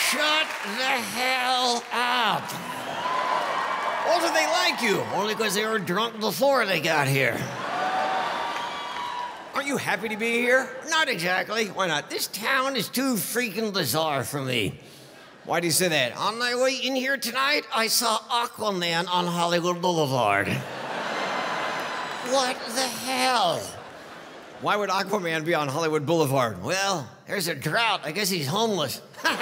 Shut the hell up. Why do they like you? Only because they were drunk before they got here. Aren't you happy to be here? Not exactly. Why not? This town is too freaking bizarre for me. Why do you say that? On my way in here tonight, I saw Aquaman on Hollywood Boulevard. What the hell? Why would Aquaman be on Hollywood Boulevard? Well, there's a drought. I guess he's homeless.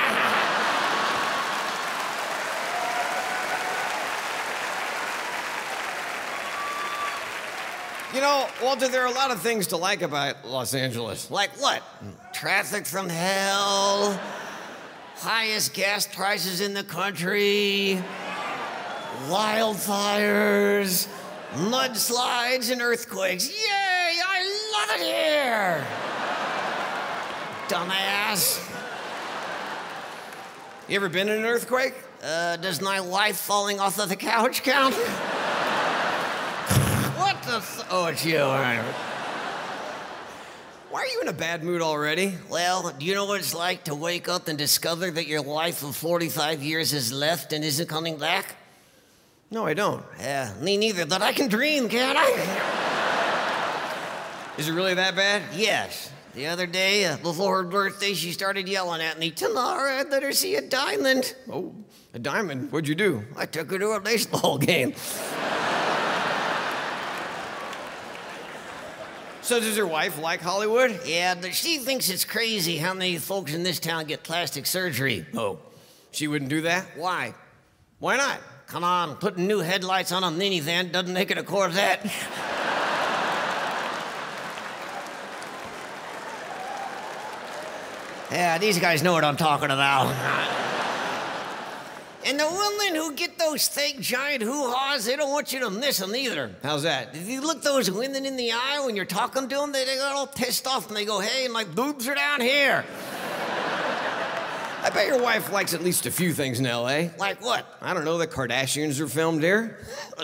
You know, Walter, there are a lot of things to like about Los Angeles. Like what? Traffic from hell, highest gas prices in the country, wildfires, mudslides, and earthquakes. Yay! I love it here! Dumbass. You ever been in an earthquake? Does my wife falling off of the couch count? What the oh, it's you, all right. Why are you in a bad mood already? Well, do you know what it's like to wake up and discover that your wife of 45 years has left and isn't coming back? No, I don't. Yeah, me neither, but I can dream, can't I? Is it really that bad? Yes. The other day, before her birthday, she started yelling at me, "Tomorrow I'd let her see a diamond." Oh, a diamond? What'd you do? I took her to a baseball game. So does your wife like Hollywood? Yeah, but she thinks it's crazy how many folks in this town get plastic surgery. Oh, she wouldn't do that? Why? Why not? Come on, putting new headlights on a minivan doesn't make it a Corvette. Yeah, these guys know what I'm talking about. And the women who get those fake giant hoo-haws, they don't want you to miss them either. How's that? If you look those women in the eye when you're talking to them, they get all pissed off and they go, "Hey, my boobs are down here." I bet your wife likes at least a few things in L.A. Like what? I don't know, the Kardashians are filmed here.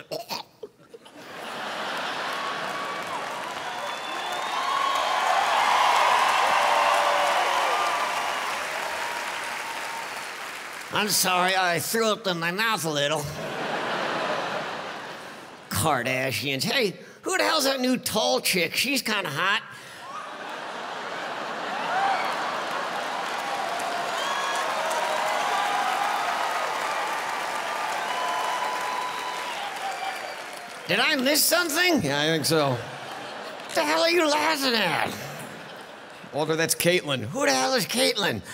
I'm sorry, I threw up in my mouth a little. Kardashians. Hey, who the hell's that new tall chick? She's kind of hot. Did I miss something? Yeah, I think so. What the hell are you laughing at? Walter, that's Caitlyn. Who the hell is Caitlyn?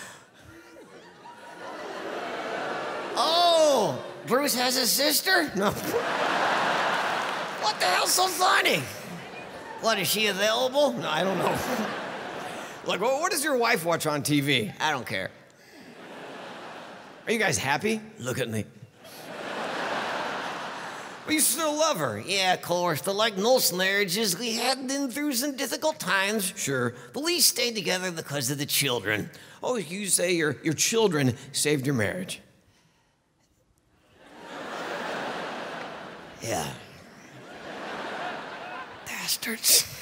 Oh, Bruce has a sister? No. What the hell's so funny? What, is she available? No, I don't know. Look, what does your wife watch on TV? I don't care. Are you guys happy? Look at me. But you still love her. Yeah, of course. But like most marriages, we had been through some difficult times. Sure. But we stayed together because of the children. Oh, you say your children saved your marriage. Yeah. Bastards.